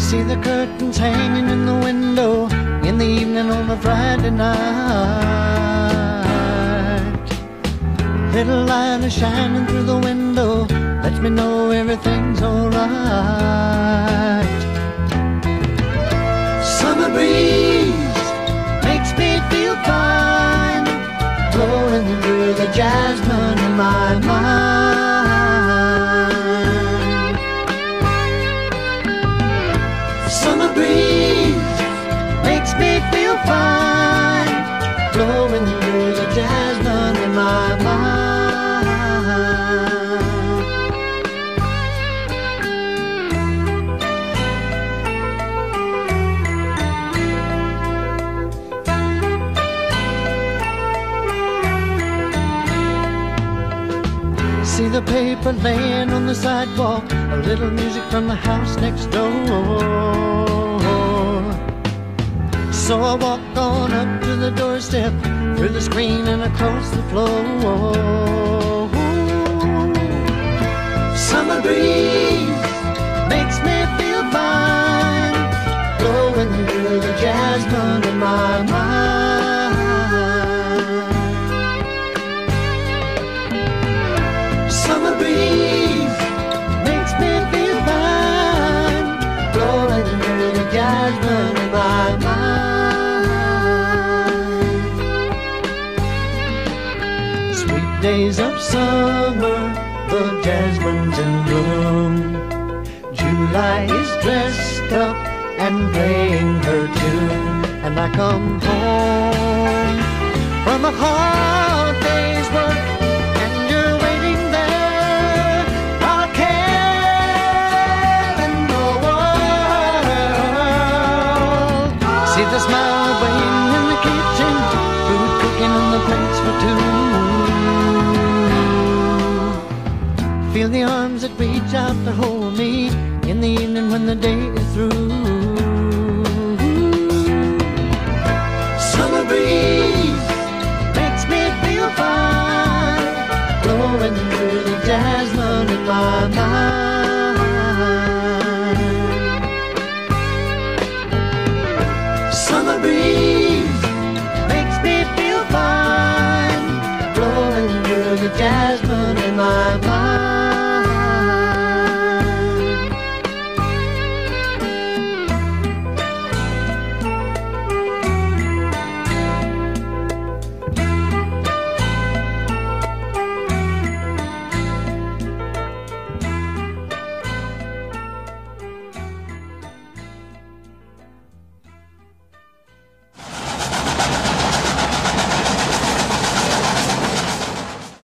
See the curtains hanging in the window in the evening on a Friday night. Little light is shining through the window, lets me know everything's alright. Summer breeze makes me feel fine, blowing through the jasmine in my mind. Summer breeze makes me feel fine, blowing through the jasmine in my mind. See the paper laying on the sidewalk, a little music from the house next door. So I walk on up to the doorstep, through the screen and across the floor. Summer breeze makes me feel fine, blowing through the jasmine in my mind. Summer breeze makes me feel fine, blowing through the jasmine in my mind. Sweet days of summer, the jasmine's in bloom. July is dressed up and playing her tune, and I come home from a hard day's work, and you're waiting there, not a care in the world. See the smile waiting in the kitchen, food cooking on the plates for two. Feel the arms that reach out to hold me in the evening when the day is through. Summer breeze